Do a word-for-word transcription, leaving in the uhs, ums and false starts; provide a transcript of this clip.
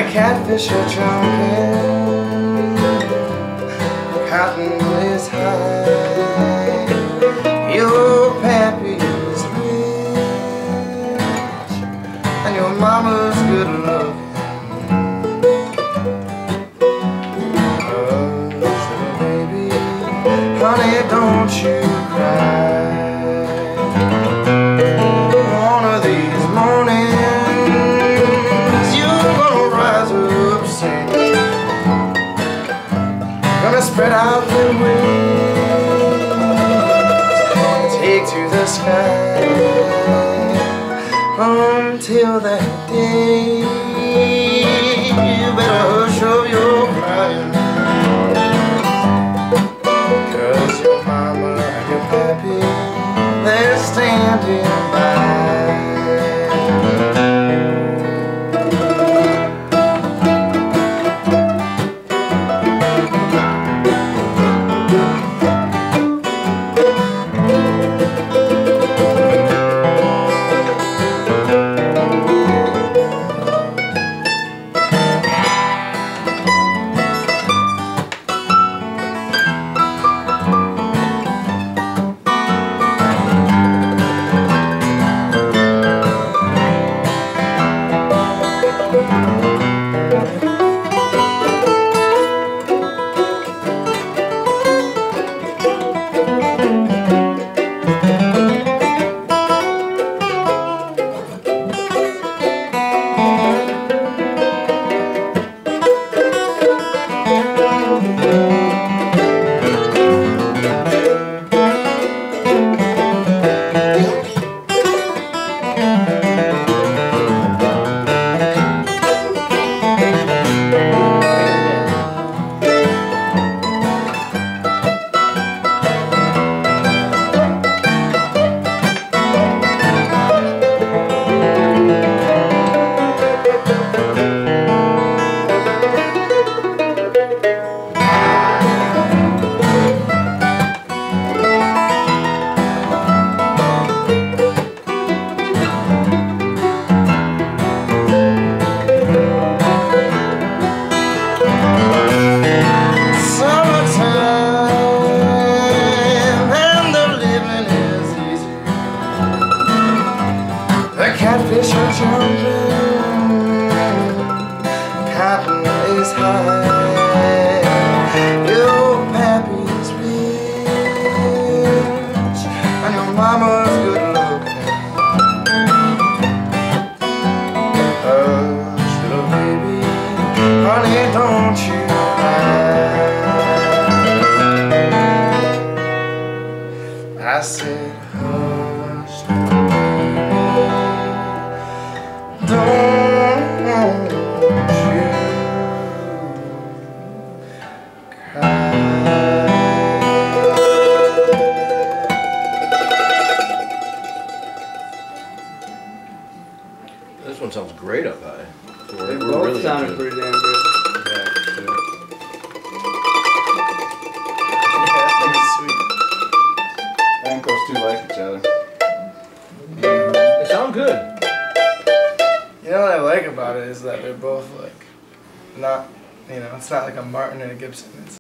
catfish are jumping, cotton is high, your pappy is rich, and your mama's good looking. Oh, baby, honey, don't you cry. One of these mornings you're gonna rise up singing, gonna spread out the wings, take to the sky. Until that day, you better hush up your crying, 'cause your mama and your pappy, they're standing by. Catfish are jumping, cotton is high, your pappy's rich, and your mama's good looking. Hush, little baby, honey, don't you cry. I said, hush, don't you cry. This one sounds great up high. So we're, They we're both really sounded into it. pretty damn good. Yeah, that's sweet. I think those two like each other. They sound good. You know what I like about it is that they're both like not, you know, it's not like a Martin and a Gibson. It's